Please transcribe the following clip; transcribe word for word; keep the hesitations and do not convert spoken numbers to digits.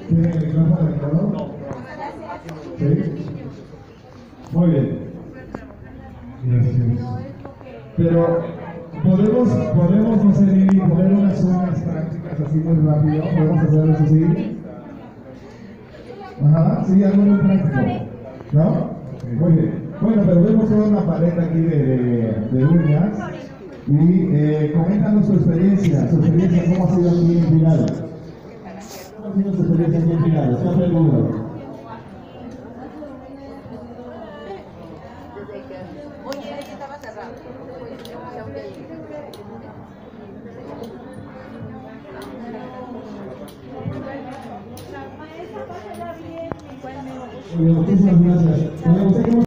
¿Tiene el micrófono conectado? ¿Sí? Muy bien. Gracias. Pero podemos, podemos, no sé, Lili, poner unas uñas prácticas así muy rápido. Podemos hacerlo así. Ajá, sí, algo muy práctico. ¿No? Muy bien. Bueno, pero vemos toda una paleta aquí de, de, de uñas. Y eh, coméntanos su experiencia, su experiencia, cómo ha sido aquí en Final. ¿Cómo ha sido su experiencia aquí en Final? ¿Qué ha aprendido? Oye, ella estaba cerrada. Muy bien, muchísimas gracias.